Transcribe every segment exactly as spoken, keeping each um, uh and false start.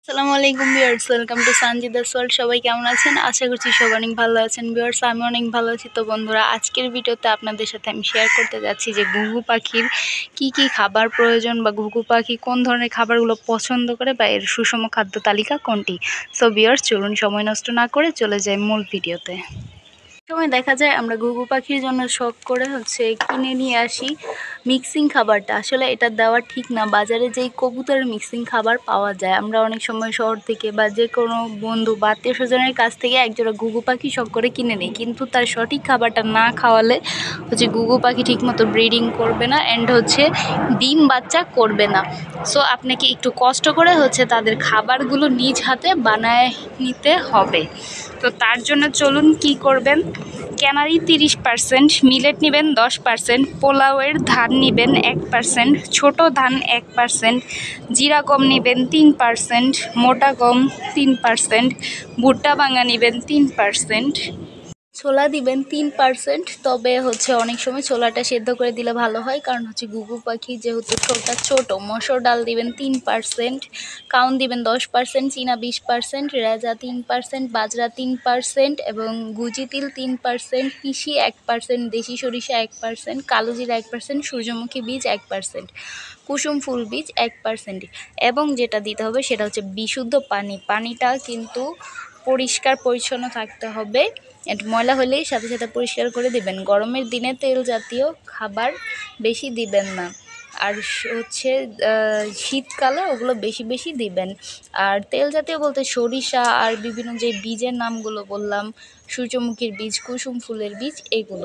আসসালামু আলাইকুম viewers, welcome to Sanjida's world. সবাই কেমন আছেন? আশা করছি সবাই অনেক ভালো আছেন ভিউয়ার্স। আমি অনেক ভালো আছি। তো বন্ধুরা, আজকের ভিডিওতে আপনাদের সাথে আমি শেয়ার করতে যাচ্ছি যে ঘুঘু পাখির কি কি খাবার প্রয়োজন বা ঘুঘু পাখি কোন ধরনের খাবারগুলো পছন্দ করে বা এর সুষম খাদ্য তালিকা কোনটি। সো ভিউয়ার্স, চলুন সময় নষ্ট না করে চলে যাই মূল ভিডিওতে। সময় দেখা যায় আমরা ঘুঘু পাখির জন্য শখ করে হচ্ছে কিনে নিয়ে আসি মিক্সিং খাবারটা। আসলে এটা দেওয়া ঠিক না। বাজারে যেই কবুতরের মিক্সিং খাবার পাওয়া যায়, আমরা অনেক সময় শহর থেকে বা যে কোনো বন্ধু বা আত্মীয় স্বজনের কাছ থেকে একজোড়া ঘুঘু পাখি শখ করে কিনে নিই, কিন্তু তার সঠিক খাবারটা না খাওয়ালে হচ্ছে ঘুঘু পাখি ঠিকমতো ব্রিডিং করবে না অ্যান্ড হচ্ছে ডিম বাচ্চা করবে না। সো আপনাকে একটু কষ্ট করে হচ্ছে তাদের খাবারগুলো নিজ হাতে বানায় নিতে হবে। তো তার জন্য চলুন কি করবেন। ক্যানারি তিরিশ পার্সেন্ট, মিলেট নেবেন দশ পার্সেন্ট, পোলাওয়ের ধান নেবেন এক পার্সেন্ট, ছোটো ধান এক পার্সেন্ট, জিরা গম নেবেন তিন পার্সেন্ট, মোটা গম তিন পার্সেন্ট, ভুট্টা ভাঙা নেবেন তিন পার্সেন্ট, ছোলা দিবেন তিন পার্সেন্ট। তবে হচ্ছে অনেক সময় ছোলাটা সেদ্ধ করে দিলে ভালো হয়, কারণ হচ্ছে ঘুঘু পাখি যেহেতু ছোটটা ছোটো। মসুর ডাল দিবেন তিন পার্সেন্ট, কাউন দিবেন দশ পার্সেন্ট, চীনা বিশ পার্সেন্ট, রেজা তিন পার্সেন্ট, বাজরা তিন পার্সেন্ট এবং গুজি তিল তিন পার্সেন্ট, তিসি এক পার্সেন্ট, দেশি সরিষা এক পার্সেন্ট, কালো জিরা এক পার্সেন্ট, সূর্যমুখী বীজ এক পার্সেন্ট, কুসুম ফুল বীজ এক পার্সেন্ট। এবং যেটা দিতে হবে সেটা হচ্ছে বিশুদ্ধ পানি। পানিটা কিন্তু পরিষ্কার পরিচ্ছন্ন থাকতে হবে, ময়লা হলেই সাথে সাথে পরিষ্কার করে দিবেন। গরমের দিনে তেল জাতীয় খাবার বেশি দিবেন না, আর হচ্ছে শীতকালে ওগুলো বেশি বেশি দিবেন। আর তেল জাতীয় বলতে সরিষা আর বিভিন্ন যে বীজের নামগুলো বললাম, সূর্যমুখীর বীজ, কুসুম ফুলের বীজ, এগুলো।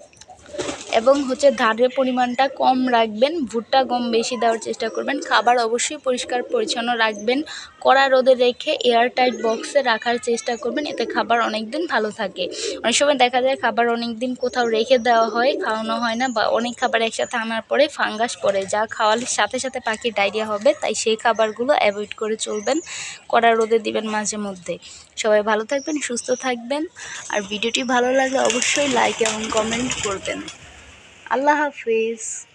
এবং হচ্ছে ধানের পরিমাণটা কম রাখবেন, ভুট্টা গম বেশি দেওয়ার চেষ্টা করবেন। খাবার অবশ্যই পরিষ্কার পরিচ্ছন্ন রাখবেন, কড়া রোদে রেখে এয়ারটাইট বক্সে রাখার চেষ্টা করবেন, এতে খাবার অনেক দিন ভালো থাকে। অনেক সময় দেখা যায় খাবার অনেক দিন কোথাও রেখে দেওয়া হয়, খাওয়ানো হয় না, বা অনেক খাবার একসাথে আনার পরে ফাঙ্গাস পড়ে, যা খাওয়ালে সাথে সাথে পাখির ডায়রিয়া হবে। তাই সেই খাবারগুলো অ্যাভয়েড করে চলবেন, কড়া রোদে দিবেন মাঝে মধ্যে। সবাই ভালো থাকবেন, সুস্থ থাকবেন, আর ভিডিওটি ভালো লাগলে অবশ্যই লাইক এবং কমেন্ট করবেন। আল্লাহ হাফিজ।